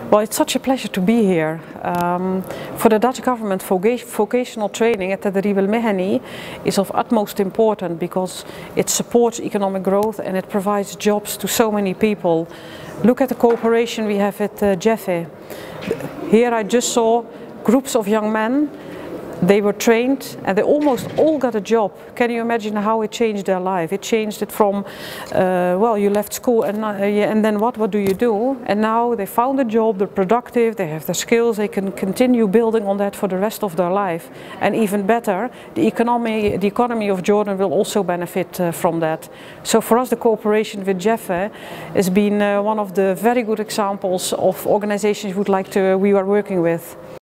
Well, it's such a pleasure to be here. For the Dutch government, vocational training at Tadrib Al Mehani is of utmost importance because it supports economic growth and it provides jobs to so many people. Look at the cooperation we have at JEFE. Here I just saw groups of young men. They were trained and they almost all got a job. Can you imagine how it changed their life? It changed it from, well, you left school and then what do you do? And now they found a job, they're productive, they have the skills, they can continue building on that for the rest of their life. And even better, the economy of Jordan will also benefit from that. So for us, the cooperation with JEFE has been one of the very good examples of organizations we are working with.